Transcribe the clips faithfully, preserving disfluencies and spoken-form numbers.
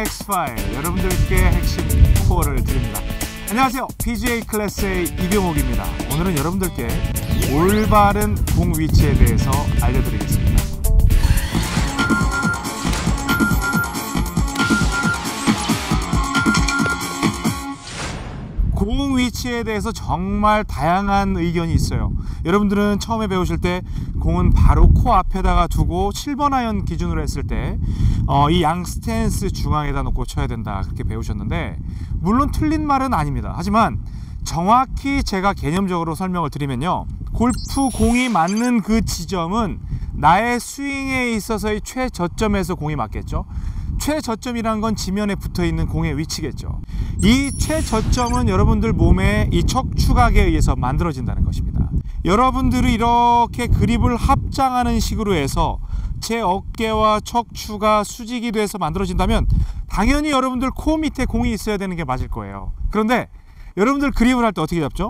엑스파일 여러분들께 핵심 코어를 드립니다. 안녕하세요. 피지에이 클래스의 이병옥입니다. 오늘은 여러분들께 올바른 공 위치에 대해서 알려드리겠습니다. 공 위치에 대해서 정말 다양한 의견이 있어요. 여러분들은 처음에 배우실 때 공은 바로 코 앞에다가 두고 칠 번 아이언 기준으로 했을 때 어, 이 양 스탠스 중앙에다 놓고 쳐야 된다, 그렇게 배우셨는데 물론 틀린 말은 아닙니다. 하지만 정확히 제가 개념적으로 설명을 드리면요, 골프 공이 맞는 그 지점은 나의 스윙에 있어서의 최저점에서 공이 맞겠죠. 최저점이란 건 지면에 붙어있는 공의 위치겠죠. 이 최저점은 여러분들 몸의 이 척추각에 의해서 만들어진다는 것입니다. 여러분들이 이렇게 그립을 합장하는 식으로 해서 제 어깨와 척추가 수직이 돼서 만들어진다면 당연히 여러분들 코 밑에 공이 있어야 되는 게 맞을 거예요. 그런데 여러분들 그립을 할 때 어떻게 잡죠?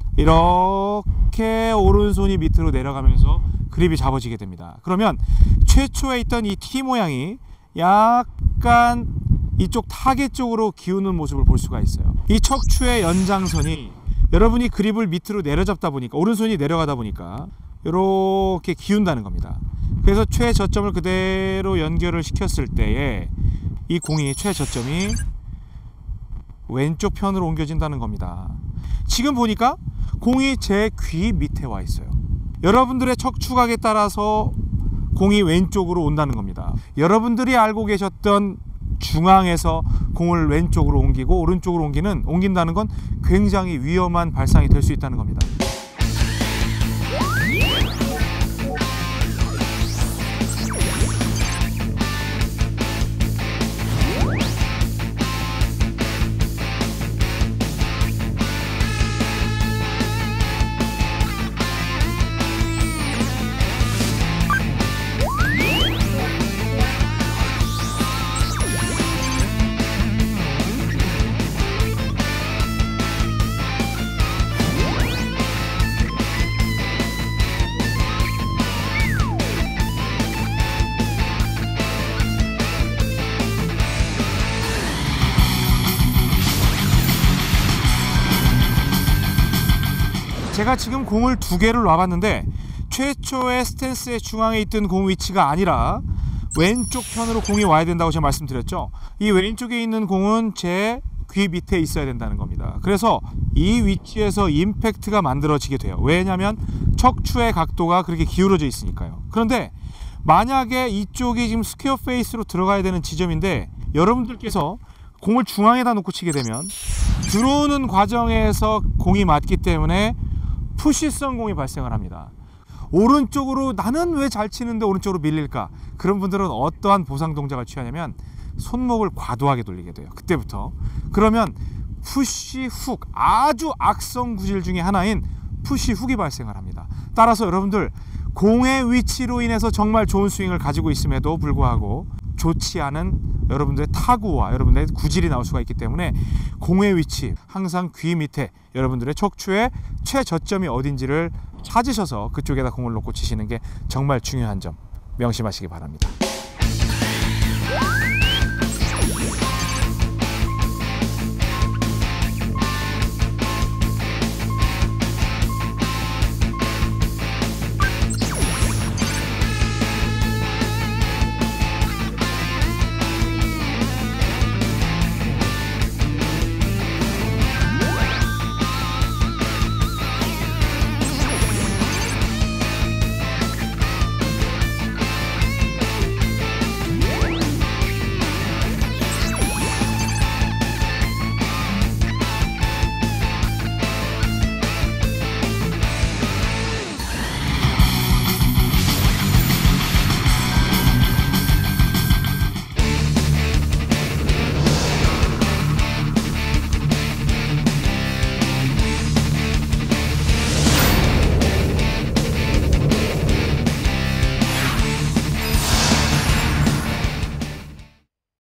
이렇게 오른손이 밑으로 내려가면서 그립이 잡아지게 됩니다. 그러면 최초에 있던 이 T 모양이 약간 이쪽 타겟 쪽으로 기우는 모습을 볼 수가 있어요. 이 척추의 연장선이 여러분이 그립을 밑으로 내려잡다 보니까, 오른손이 내려가다 보니까 이렇게 기운다는 겁니다. 그래서 최저점을 그대로 연결을 시켰을 때에 이 공이 최저점이 왼쪽 편으로 옮겨진다는 겁니다. 지금 보니까 공이 제 귀 밑에 와 있어요. 여러분들의 척추각에 따라서 공이 왼쪽으로 온다는 겁니다. 여러분들이 알고 계셨던 중앙에서 공을 왼쪽으로 옮기고 오른쪽으로 옮기는 옮긴다는 건 굉장히 위험한 발상이 될 수 있다는 겁니다. 제가 지금 공을 두 개를 놔봤는데 최초의 스탠스의 중앙에 있던 공 위치가 아니라 왼쪽 편으로 공이 와야 된다고 제가 말씀드렸죠. 이 왼쪽에 있는 공은 제 귀 밑에 있어야 된다는 겁니다. 그래서 이 위치에서 임팩트가 만들어지게 돼요. 왜냐하면 척추의 각도가 그렇게 기울어져 있으니까요. 그런데 만약에 이쪽이 지금 스퀘어 페이스로 들어가야 되는 지점인데 여러분들께서 공을 중앙에다 놓고 치게 되면 들어오는 과정에서 공이 맞기 때문에 푸시성 공이 발생을 합니다. 오른쪽으로 나는 왜 잘 치는데 오른쪽으로 밀릴까? 그런 분들은 어떠한 보상 동작을 취하냐면 손목을 과도하게 돌리게 돼요. 그때부터. 그러면 푸시 훅, 아주 악성 구질 중에 하나인 푸시 훅이 발생을 합니다. 따라서 여러분들 공의 위치로 인해서 정말 좋은 스윙을 가지고 있음에도 불구하고 좋지 않은 여러분들의 타구와 여러분들의 구질이 나올 수가 있기 때문에 공의 위치, 항상 귀 밑에 여러분들의 척추의 최저점이 어딘지를 찾으셔서 그쪽에다 공을 놓고 치시는 게 정말 중요한 점 명심하시기 바랍니다.